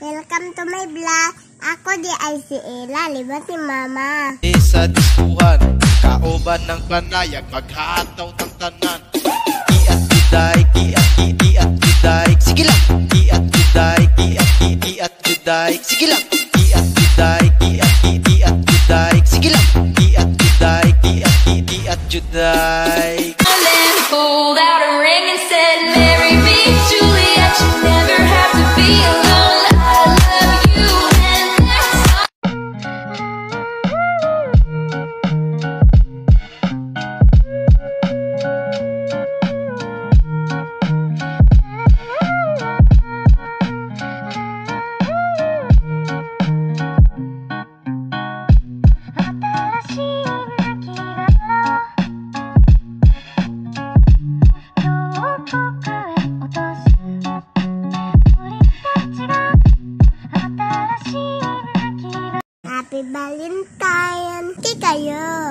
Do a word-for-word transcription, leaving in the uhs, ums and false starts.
Welcome to my vlog. Ako di ay si Ella, liba si Mama. Isa diskuhan, kauban ng panayag, maghataw ng tanan. Iat juday, iat iat juday, sige lang. Iat juday, iat iat juday, sige lang. Iat juday, iat iat juday, sige lang. Iat juday, iat iat juday. Pulled out a ring and said, marry me, Juliet, you never have to be alone. I love you, and that's all. Happy Valentine! Kikayo!